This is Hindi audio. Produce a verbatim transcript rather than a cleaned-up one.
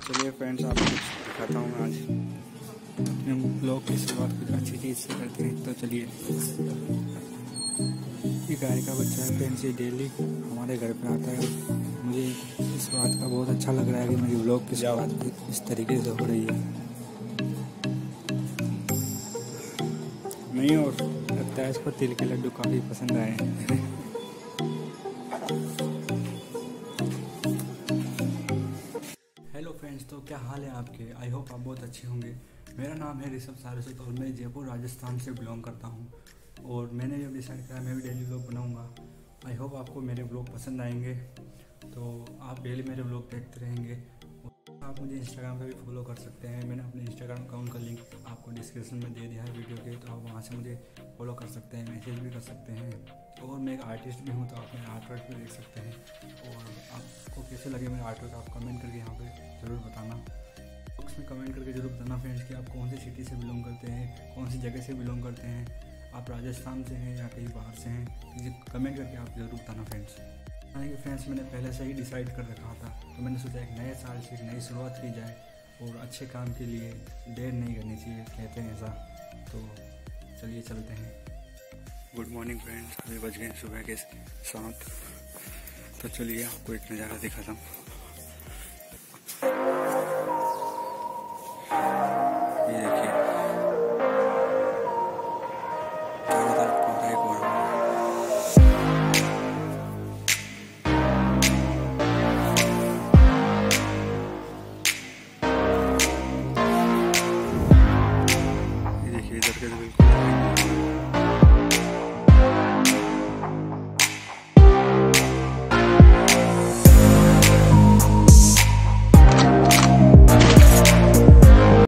चलिए फ्रेंड्स, आपको कुछ दिखाता हूँ। आज अपने ब्लॉग की शुरुआत कुछ अच्छी चीज़ से करते हैं। तो चलिए, ये गाय का बच्चा है फ्रेंड्स, ये डेली हमारे घर पे आता है। मुझे इस बात का बहुत अच्छा लग रहा है कि मेरी ब्लॉग की शुरुआत इस तरीके से हो रही है। नहीं, और लगता है इसको तिल के लड्डू काफ़ी पसंद आए हैं। हेलो फ्रेंड्स, तो क्या हाल है आपके? आई होप आप बहुत अच्छे होंगे। मेरा नाम है ऋषभ सारस्वत और मैं जयपुर राजस्थान से बिलोंग करता हूँ। और मैंने जब डिसाइड किया मैं भी डेली ब्लॉग बनाऊँगा। आई होप आपको मेरे ब्लॉग पसंद आएंगे, तो आप डेली मेरे ब्लॉग देखते रहेंगे। आप मुझे इंस्टाग्राम पे भी फॉलो कर सकते हैं। मैंने अपने इंस्टाग्राम अकाउंट का लिंक आपको डिस्क्रिप्शन में दे दिया है वीडियो के, तो आप वहाँ से मुझे फॉलो कर सकते हैं, मैसेज भी कर सकते हैं। और मैं एक आर्टिस्ट भी हूँ, तो आप मेरे आर्ट वर्क भी देख सकते हैं। और आपको कैसे लगे मेरे आर्ट वर्क, आप कमेंट करके यहाँ पे ज़रूर बताना। बॉक्स में कमेंट करके ज़रूर बताना फ्रेंड्स कि आप कौन सी सिटी से बिलोंग करते हैं, कौन सी जगह से बिलोंग करते हैं, आप राजस्थान से हैं या कहीं बाहर से हैं। तो कमेंट करके आप ज़रूर बताना फ्रेंड्स। कि फ्रेंड्स मैंने पहले से ही डिसाइड कर रखा था, तो मैंने सोचा एक नए साल से एक नई शुरुआत की जाए और अच्छे काम के लिए देर नहीं करनी चाहिए, कहते हैं ऐसा। तो चलिए चलते हैं। गुड मॉर्निंग फ्रेंड्स, अभी बज गए सुबह के सात। तो चलिए आपको एक नज़ारा दिखाता हूँ।